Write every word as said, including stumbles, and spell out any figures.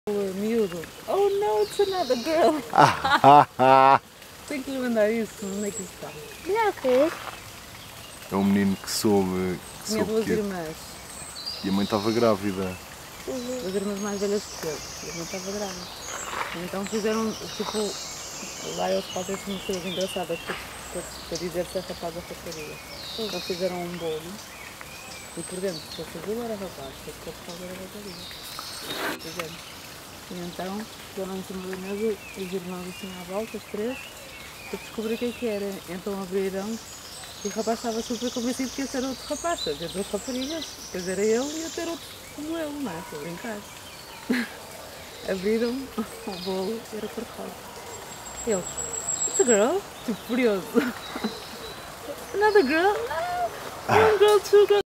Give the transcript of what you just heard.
Miúdo. Oh no, it's another girl. Tenho que lhe mandar isso. Onde é que isso está? Não, o quê? É um menino que soube, que Tinha soube duas que irmãs. e a mãe estava grávida. Uhum. Duas irmãs mais velhas que eu. E a mãe estava grávida. Então fizeram, tipo, lá eles fazem assim umas coisas engraçadas para, para, para dizer se é rapaz ou rapariga. Então fizeram um bolo e por dentro, se fosse azul era rapaz, se fosse cor era rapariga. Fizeram. E então, foram em cima da mesa, os irmãos assim à volta, os três, para descobrir o que é que era. Então abriram e o rapaz estava super convencido que esse era outro rapaz, havia duas raparigas, depois era ele e ia ter outro como ele, não é? Para brincar. Abriram o bolo e era cor-de-rosa. Eles, it's a girl? Tipo, furioso. Another girl? No! One girl, two girls.